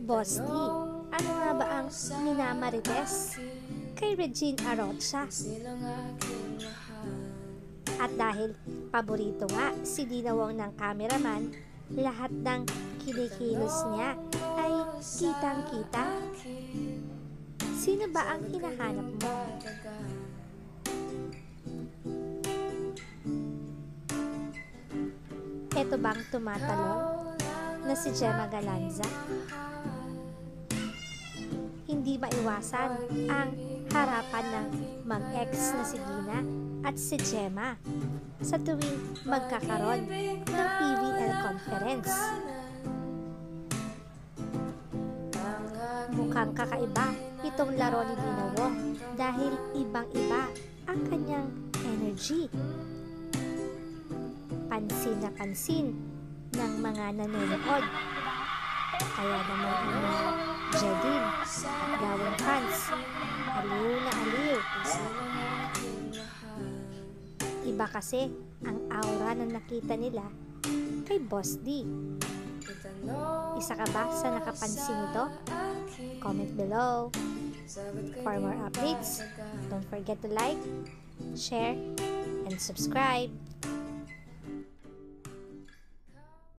Boss D, ano nga ba ang minamarites kay Regine Arocha? At dahil paborito nga si Dina Wong ng cameraman, lahat ng kinikilos niya ay kitang-kita. Sino ba ang hinahanap mo? Eto bang tumatalon na si Gemma Galanza? Hindi maiwasan ang harapan ng mag-ex na si Dina at si Gemma sa tuwing magkakaroon ng PVL conference. Mukhang kakaiba itong laro ni Dina Wong dahil ibang-iba ang kanyang energy. Pansin na pansin ng mga nanonood. Kaya naman ang mga Jadine at gawang fans, aliw na aliw. Iba kasi ang aura na nakita nila kay Boss D. Isa ka ba sa nakapansin nito? Comment below. For more updates, don't forget to like, share, and subscribe.